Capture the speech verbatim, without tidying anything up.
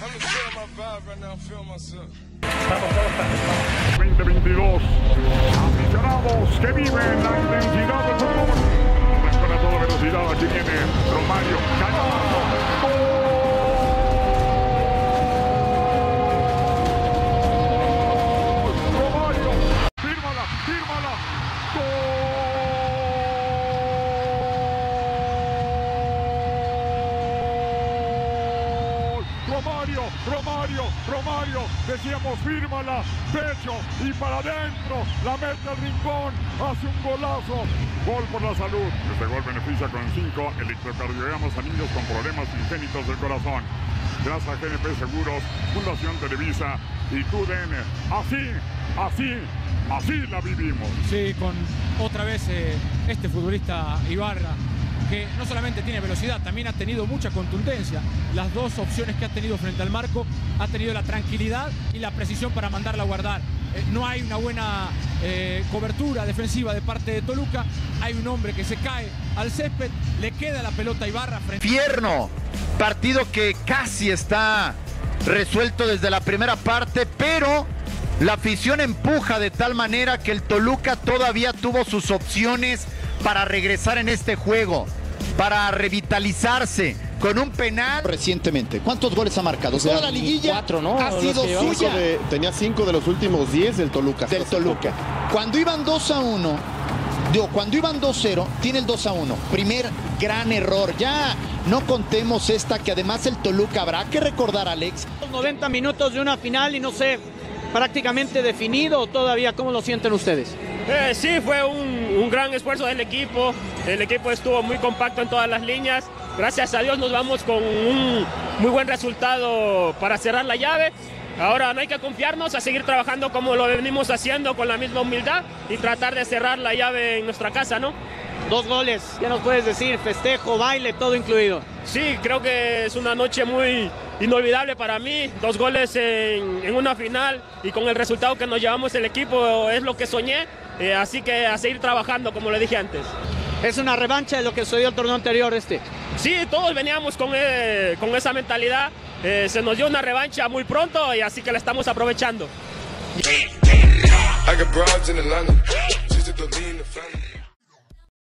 veinte veintidós. Aficionados que viven la intensidad del fútbol. Con a toda velocidad, aquí viene Romario. ¡Gol! Romario, fírmala, fírmala. ¡Gol! Romario, Romario, Romario, decíamos fírmala, pecho y para adentro, la mete al rincón, hace un golazo. Gol por la salud. Este gol beneficia con cinco electrocardiogramas a niños con problemas congénitos del corazón. Gracias a G N P Seguros, Fundación Televisa y T U D N. Así, así, así la vivimos. Sí, con otra vez eh, este futbolista Ibarra, que no solamente tiene velocidad, también ha tenido mucha contundencia. Las dos opciones que ha tenido frente al marco, ha tenido la tranquilidad y la precisión para mandarla a guardar. Eh, no hay una buena eh, cobertura defensiva de parte de Toluca. Hay un hombre que se cae al césped, le queda la pelota a Ibarra frente... Infierno, partido que casi está resuelto desde la primera parte, pero la afición empuja de tal manera que el Toluca todavía tuvo sus opciones para regresar en este juego, para revitalizarse con un penal. Recientemente, ¿cuántos goles ha marcado? O sea, toda la liguilla cuatro, ¿no? ha sido suya. De, tenía cinco de los últimos diez del Toluca. Del Toluca. Cuando iban dos a uno, digo, cuando iban dos cero, tiene el dos a uno. Primer gran error. Ya no contemos esta, que además el Toluca, habrá que recordar, Alex. noventa minutos de una final y no sé, prácticamente definido todavía. ¿Cómo lo sienten ustedes? Eh, sí, fue un, un gran esfuerzo del equipo. El equipo estuvo muy compacto en todas las líneas. Gracias a Dios nos vamos con un muy buen resultado para cerrar la llave. Ahora no hay que confiarnos, a seguir trabajando como lo venimos haciendo, con la misma humildad, y tratar de cerrar la llave en nuestra casa, ¿no? Dos goles, ¿qué nos puedes decir? Festejo, baile, todo incluido. Sí, creo que es una noche muy inolvidable para mí. Dos goles en, en una final, y con el resultado que nos llevamos el equipo es lo que soñé. Eh, así que a seguir trabajando, como le dije antes. Es una revancha de lo que sucedió el torneo anterior este. Sí, todos veníamos con, eh, con esa mentalidad. Eh, se nos dio una revancha muy pronto, y así que la estamos aprovechando. I got broads in Atlanta, just to lean the family.